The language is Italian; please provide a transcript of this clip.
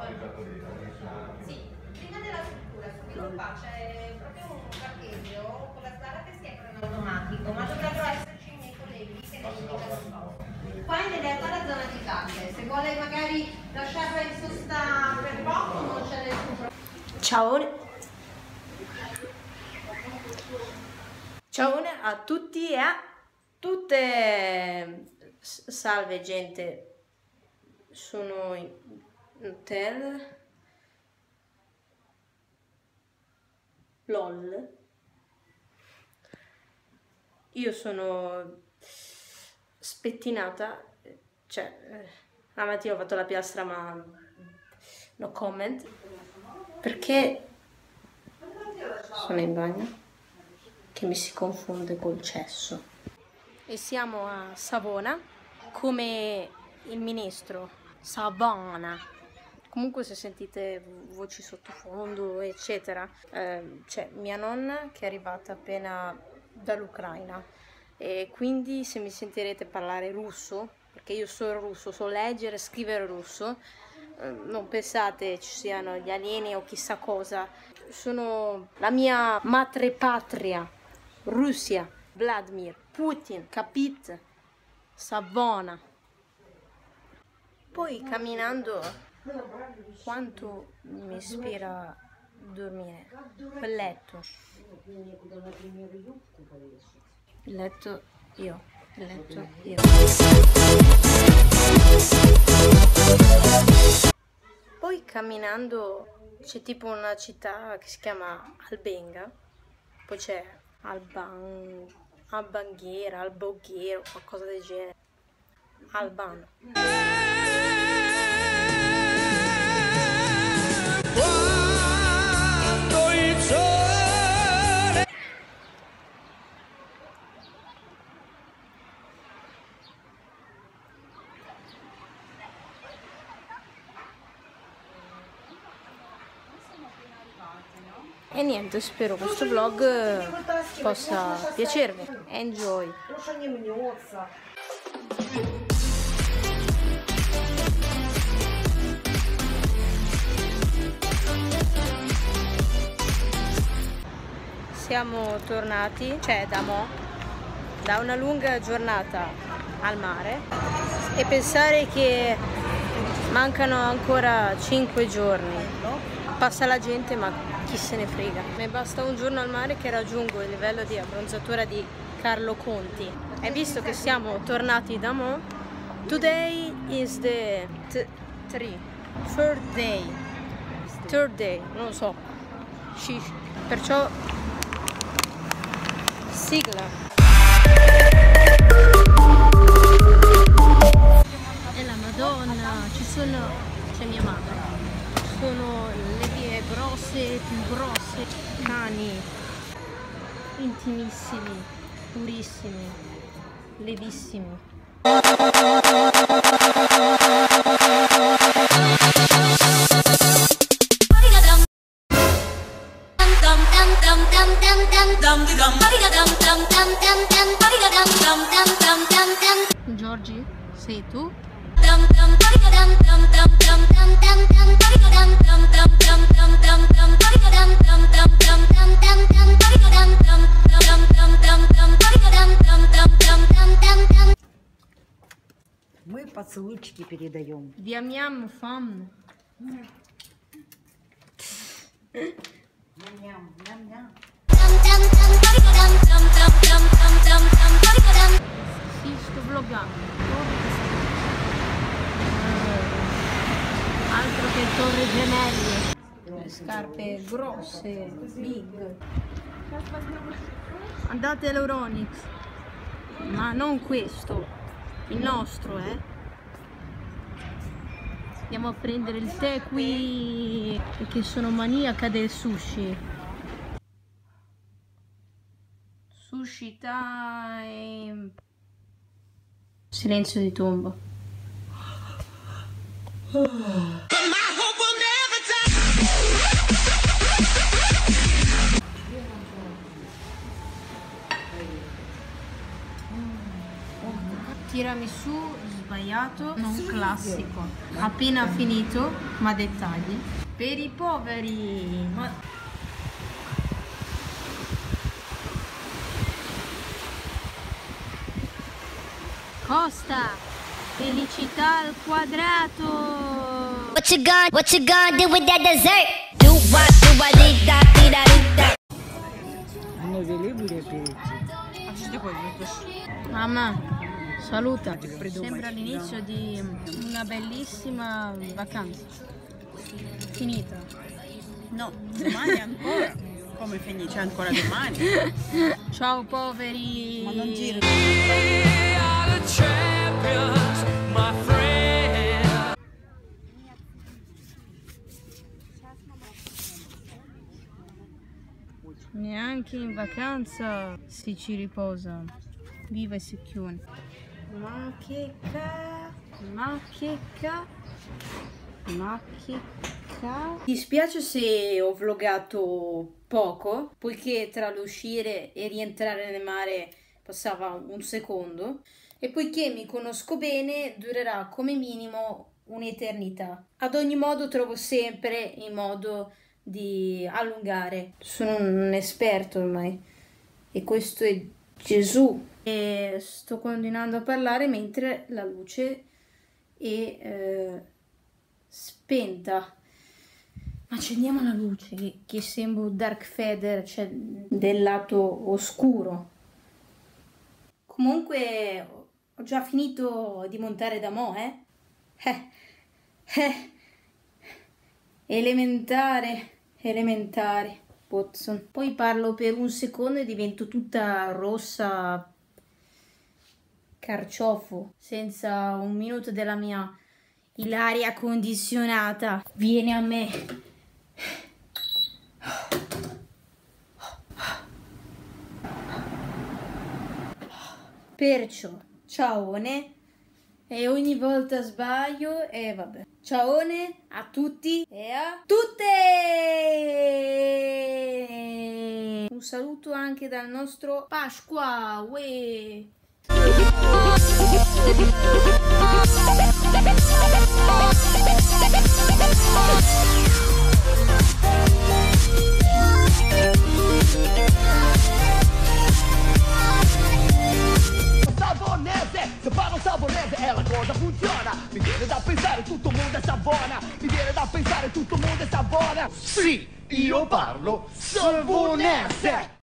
Sì, prima della struttura, subito qua c'è proprio un parcheggio con la strada che si apre in automatico, ma dovrebbero esserci i miei colleghi che ne indicano. Qua in realtà la zona di tasse, se vuole magari lasciarla in sosta per poco non c'è nessun problema. Ciao! Ciao a tutti e a tutte! Salve gente, sono in hotel. LOL. Io sono spettinata, cioè la mattina ho fatto la piastra ma no comment, perché sono in bagno che mi si confonde col cesso. E siamo a Savona come il ministro Savona. Comunque se sentite voci sottofondo eccetera, c'è mia nonna che è arrivata appena dall'Ucraina e quindi se mi sentirete parlare russo, perché io so russo, so leggere e scrivere russo, non pensate ci siano gli alieni o chissà cosa. Sono la mia madrepatria, Russia, Vladimir Putin, capite? Savona. Poi camminando, quanto mi ispira dormire. Il letto. Il letto io. Il letto io. Poi camminando c'è tipo una città che si chiama Albenga. Poi c'è Albanghiera, Alboghiero, qualcosa del genere. Albano. E niente, spero questo vlog possa piacervi. Enjoy! Siamo tornati, cioè da una lunga giornata al mare e pensare che mancano ancora 5 giorni. Passa la gente ma chi se ne frega. Mi basta un giorno al mare che raggiungo il livello di abbronzatura di Carlo Conti. E visto che siamo tornati da mo', today is the third day, non lo so. Perciò sigla. E la Madonna, c'è mia madre. Sono le vie grosse, più grosse, cani intimissimi, purissimi, levissimi. Giorgi, sei tu? Мы поцелуйчики передаем. Vi amiamo, fam. Ням-ням, ням-ням. Sì, sto vloggando. Altro che Torre Gemelli. Le scarpe grosse, big. Andate all'Euronix. Ma non questo. Il nostro, Andiamo a prendere il tè qui perché sono maniaca del sushi. Sushi time. Silenzio di tomba. Tiramisù sbagliato. sbagliato, non classico. Appena finito, ma dettagli. Per i poveri. Costa, felicità al quadrato. What you gonna do with that dessert? Do what dee da dee da dee da. Мы вели были перейти. Mamma, saluta. Sembra l'inizio di una bellissima vacanza. Finita. No, domani ancora. Come finisce ancora domani? Ciao poveri. Ma non giro. Neanche in vacanza ci riposa. Viva e si chiude. Ma che Mi dispiace se ho vlogato poco, poiché tra l'uscire e rientrare nel mare passava un secondo, e poiché mi conosco bene durerà come minimo un'eternità. Ad ogni modo trovo sempre il modo di allungare. Sono un esperto ormai e questo è Gesù. E sto continuando a parlare mentre la luce è spenta. Ma accendiamo la luce che sembra Dark Vader, cioè del lato oscuro. Comunque ho già finito di montare da mo', Elementare, Watson. Poi parlo per un secondo e divento tutta rossa carciofo, senza un minuto della mia l'aria condizionata. Vieni a me. Perciò, ciaone, e ogni volta sbaglio e vabbè. Ciaone a tutti e a tutte! Un saluto anche dal nostro Pasqua, uè! Se parlo sabonese e la cosa funziona. Mi viene da pensare tutto il mondo è savona. Mi viene da pensare tutto il mondo è savona. Sì, io parlo savonese.